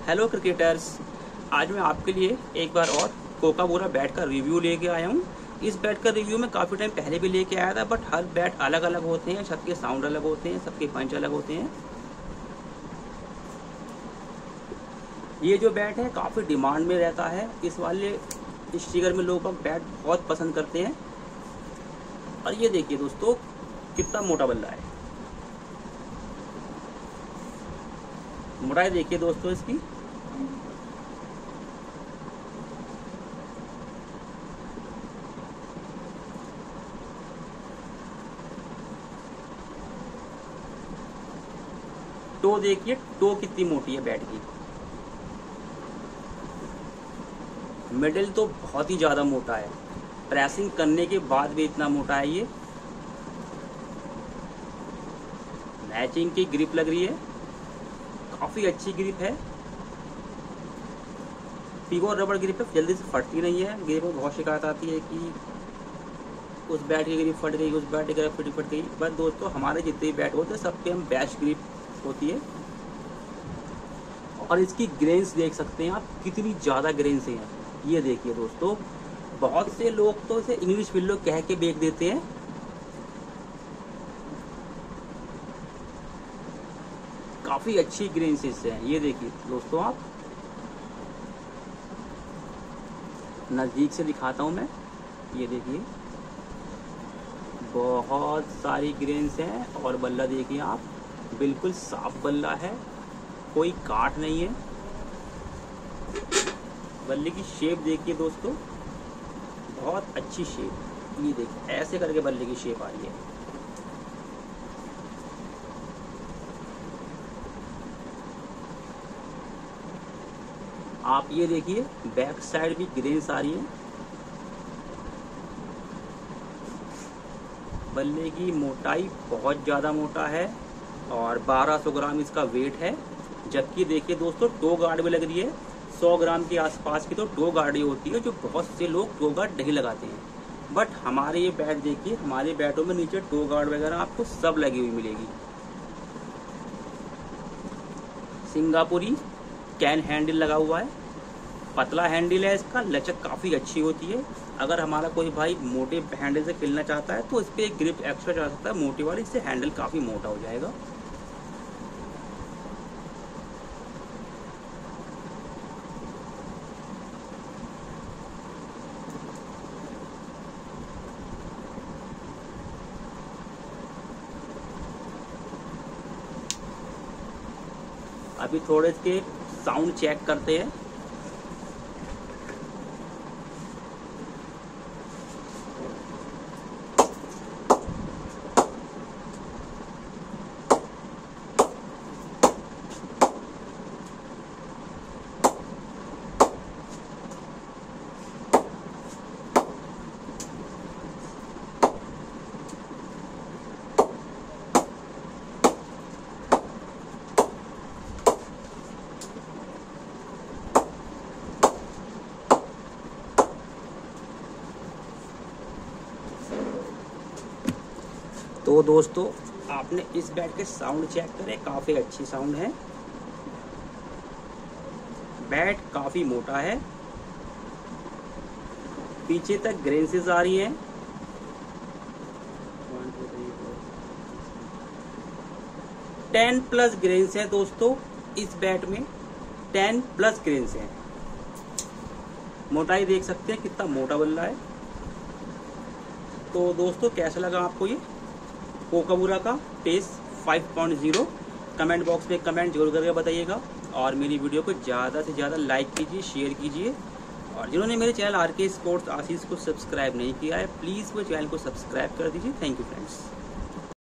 Hello cricketers, आज मैं आपके लिए एक बार और कोकाबूरा बैट का रिव्यू लेके आया हूँ। इस बैट का रिव्यू मैं काफ़ी टाइम पहले भी लेके आया था, बट हर बैट अलग अलग होते हैं, सबके साउंड अलग होते हैं, सबके पंच अलग होते हैं। ये जो बैट है काफ़ी डिमांड में रहता है। इस फिगर में लोग बैट बहुत पसंद करते हैं। और ये देखिए दोस्तों, कितना मोटा बल्ला है। मोटाई देखिए दोस्तों इसकी। टो देखिए, टो कितनी मोटी है बैट की। मिडिल तो बहुत ही ज्यादा मोटा है, प्रेसिंग करने के बाद भी इतना मोटा है ये। मैचिंग की ग्रिप लग रही है, काफी अच्छी ग्रिप है। प्योर रबड़ ग्रिप है, जल्दी से फटती नहीं है। ग्रिप में बहुत शिकायत आती है कि उस बैट की ग्रिप फट गई, उस बैट की ग्रिप फट गई। बस दोस्तों, हमारे जितने भी बैट होते हैं सब पे हम बेस्ट ग्रिप होती है। और इसकी ग्रेन्स देख सकते हैं आप, कितनी ज़्यादा ग्रेन्स हैं। ये देखिए दोस्तों, बहुत से लोग तो इसे इंग्लिश पिल्लो कह के बेच देते हैं। काफ़ी अच्छी ग्रेन्स इससे हैं। ये देखिए दोस्तों, आप नज़दीक से दिखाता हूँ मैं। ये देखिए, बहुत सारी ग्रेन्स हैं। और बल्ला देखिए आप, बिल्कुल साफ बल्ला है, कोई काट नहीं है। बल्ले की शेप देखिए दोस्तों, बहुत अच्छी शेप। ये देखिए, ऐसे करके बल्ले की शेप आ रही है। आप ये देखिए, बैक साइड भी ग्रेन्स आ रही है। बल्ले की मोटाई बहुत ज़्यादा मोटा है और 1200 ग्राम इसका वेट है। जबकि देखिए दोस्तों, टो गार्ड भी लग रही है। 100 ग्राम के आसपास की तो टो गार्ड ही होती है, जो बहुत से लोग टो गार्ड नहीं लगाते हैं। बट हमारे ये बैट देखिए, हमारे बैटों में नीचे टो गार्ड वगैरह आपको सब लगी हुई मिलेगी। सिंगापुरी कैन हैंडल लगा हुआ है, पतला हैंडल है इसका, लचक काफ़ी अच्छी होती है। अगर हमारा कोई भाई मोटे हैंडल से खेलना चाहता है तो इस पर एक ग्रिप एक्स्ट्रा चढ़ा सकता है मोटी वाली, इससे हैंडल काफ़ी मोटा हो जाएगा। अभी थोड़े इसके साउंड चेक करते हैं। तो दोस्तों, आपने इस बैट के साउंड चेक करे, काफ़ी अच्छी साउंड है। बैट काफ़ी मोटा है, पीछे तक ग्रेन्सेस आ रही हैं। 10 प्लस ग्रेन्स हैं दोस्तों इस बैट में, 10 प्लस ग्रेन्स हैं। मोटाई देख सकते हैं, कितना मोटा बल्ला है। तो दोस्तों, कैसा लगा आपको ये कोकाबूरा का पेस 5.0? कमेंट बॉक्स में कमेंट जरूर करके बताइएगा। और मेरी वीडियो को ज़्यादा से ज़्यादा लाइक कीजिए, शेयर कीजिए। और जिन्होंने मेरे चैनल आरके स्पोर्ट्स आशीष को सब्सक्राइब नहीं किया है, प्लीज़ वो चैनल को सब्सक्राइब कर दीजिए। Thank you friends.